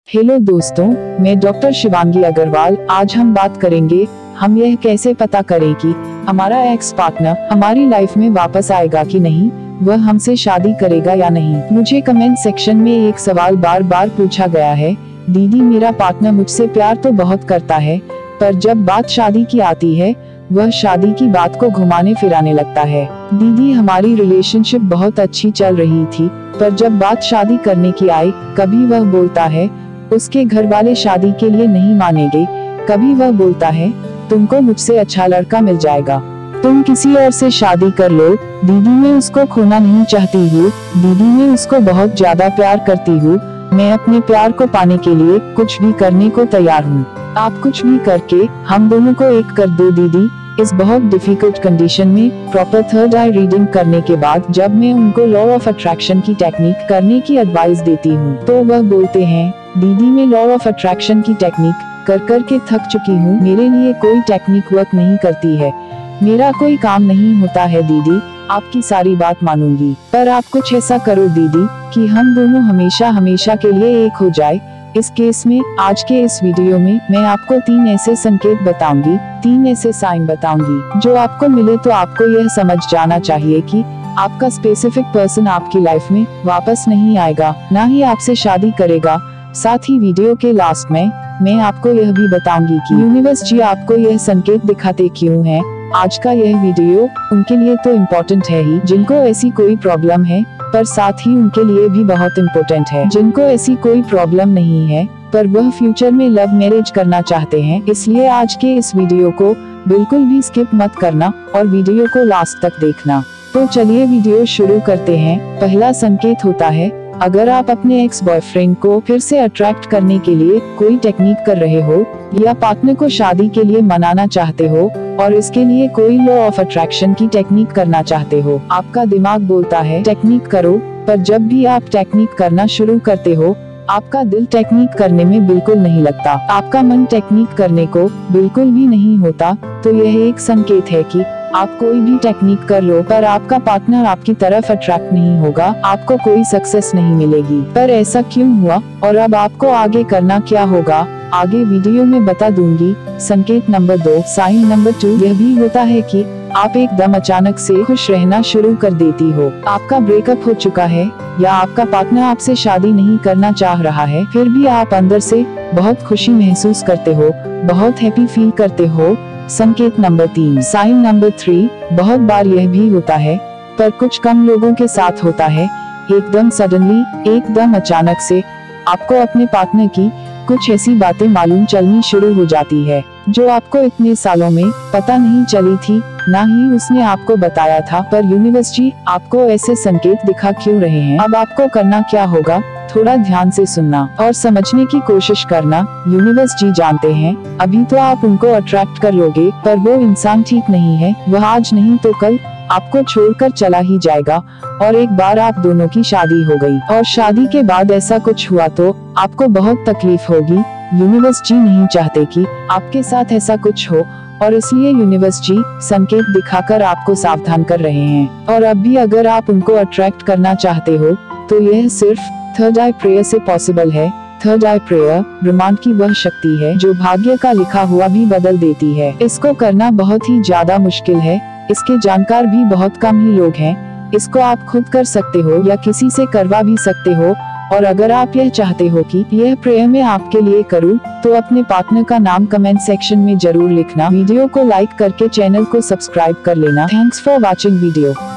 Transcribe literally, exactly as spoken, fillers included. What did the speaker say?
Hello दोस्तों, मैं doctor Shivangi Agarwal. आज हम बात करेंगे हम यह कैसे पता करें कि हमारा एक्स पार्टनर हमारी लाइफ में वापस आएगा कि नहीं, वह हमसे शादी करेगा या नहीं। मुझे कमेंट सेक्शन में एक सवाल बार बार पूछा गया है, दीदी मेरा पार्टनर मुझसे प्यार तो बहुत करता है, पर जब बात शादी की आती है वह शादी की बात को घुमाने फिराने लगता है। दीदी हमारी रिलेशनशिप बहुत अच्छी चल रही थी, पर जब बात शादी करने की आई, कभी वह बोलता है उसके घर वाले शादी के लिए नहीं मानेंगे, कभी वह बोलता है तुमको मुझसे अच्छा लड़का मिल जाएगा, तुम किसी और से शादी कर लो। दीदी मैं उसको खोना नहीं चाहती हूँ, दीदी मैं उसको बहुत ज्यादा प्यार करती हूँ, मैं अपने प्यार को पाने के लिए कुछ भी करने को तैयार हूँ, आप कुछ भी करके हम दोनों को एक कर दो। दीदी इस बहुत डिफिकल्ट कंडीशन में प्रॉपर थर्ड आई रीडिंग करने के बाद जब मैं उनको लॉ ऑफ अट्रैक्शन की टेक्निक करने की एडवाइस देती हूँ, तो वह बोलते हैं दीदी मैं लॉ ऑफ अट्रैक्शन की टेक्निक कर कर के थक चुकी हूँ, मेरे लिए कोई टेक्निक वर्क नहीं करती है, मेरा कोई काम नहीं होता है। दीदी आपकी सारी बात मानूंगी, पर आप कुछ ऐसा करो दीदी कि हम दोनों हमेशा हमेशा के लिए एक हो जाए। इस केस में आज के इस वीडियो में मैं आपको तीन ऐसे संकेत बताऊंगी, तीन ऐसे साइन बताऊंगी जो आपको मिले तो आपको यह समझ जाना चाहिए कि आपका स्पेसिफिक पर्सन आपकी लाइफ में वापस नहीं आएगा, ना ही आपसे शादी करेगा। साथ ही वीडियो के लास्ट में मैं आपको यह भी बताऊंगी कि यूनिवर्स जी आपको यह संकेत दिखाते क्यों हैं। आज का यह वीडियो उनके लिए तो इम्पोर्टेंट है ही जिनको ऐसी कोई प्रॉब्लम है, पर साथ ही उनके लिए भी बहुत इम्पोर्टेंट है जिनको ऐसी कोई प्रॉब्लम नहीं है पर वह फ्यूचर में लव मैरिज करना चाहते हैं। इसलिए आज के इस वीडियो को बिल्कुल भी स्किप मत करना और वीडियो को लास्ट तक देखना। तो चलिए वीडियो शुरू करते हैं। पहला संकेत होता है, अगर आप अपने एक्स बॉयफ्रेंड को फिर से अट्रैक्ट करने के लिए कोई टेक्निक कर रहे हो या पार्टनर को शादी के लिए मनाना चाहते हो और इसके लिए कोई लॉ ऑफ अट्रैक्शन की टेक्निक करना चाहते हो, आपका दिमाग बोलता है टेक्निक करो, पर जब भी आप टेक्निक करना शुरू करते हो आपका दिल टेक्निक करने में बिल्कुल नहीं लगता, आपका मन टेक्निक करने को बिल्कुल भी नहीं होता। तो यह एक संकेत है कि आप कोई भी टेक्निक कर लो पर आपका पार्टनर आपकी तरफ अट्रैक्ट नहीं होगा, आपको कोई सक्सेस नहीं मिलेगी। पर ऐसा क्यों हुआ और अब आपको आगे करना क्या होगा, आगे वीडियो में बता दूंगी। संकेत नंबर दो, साइन नंबर टू, यह भी होता है कि आप एकदम अचानक से खुश रहना शुरू कर देती हो। आपका ब्रेकअप हो चुका है या आपका पार्टनर आपसे शादी नहीं करना चाह रहा है, फिर भी आप अंदर से बहुत खुशी महसूस करते हो, बहुत हैप्पी फील करते हो। संकेत नंबर तीन, साइन नंबर थ्री, बहुत बार यह भी होता है पर कुछ कम लोगों के साथ होता है, एकदम सडनली एकदम अचानक से आपको अपने पार्टनर की कुछ ऐसी बातें मालूम चलनी शुरू हो जाती है जो आपको इतने सालों में पता नहीं चली थी, ना ही उसने आपको बताया था। पर यूनिवर्स जी आपको ऐसे संकेत दिखा क्यों रहे हैं, अब आपको करना क्या होगा, थोड़ा ध्यान से सुनना और समझने की कोशिश करना। यूनिवर्स जी जानते हैं अभी तो आप उनको अट्रैक्ट कर लोगे, पर वो इंसान ठीक नहीं है, वह आज नहीं तो कल आपको छोड़कर चला ही जाएगा और एक बार आप दोनों की शादी हो गई और शादी के बाद ऐसा कुछ हुआ तो आपको बहुत तकलीफ होगी। यूनिवर्स जी नहीं चाहते कि आपके साथ ऐसा कुछ हो और इसलिए यूनिवर्स जी संकेत दिखाकर आपको सावधान कर रहे हैं। और अब भी अगर आप उनको अट्रैक्ट करना चाहते हो तो यह सिर्फ थर्ड आई प्रेयर से पॉसिबल है। थर्ड आई प्रेयर ब्रह्मांड की वह शक्ति है जो भाग्य का लिखा हुआ भी बदल देती है। इसको करना बहुत ही ज्यादा मुश्किल है, इसके जानकार भी बहुत कम ही लोग हैं। इसको आप खुद कर सकते हो या किसी से करवा भी सकते हो। और अगर आप यह चाहते हो कि यह प्रेयर मैं आपके लिए करूं, तो अपने पार्टनर का नाम कमेंट सेक्शन में जरूर लिखना। वीडियो को लाइक करके चैनल को सब्सक्राइब कर लेना। Thanks for watching video.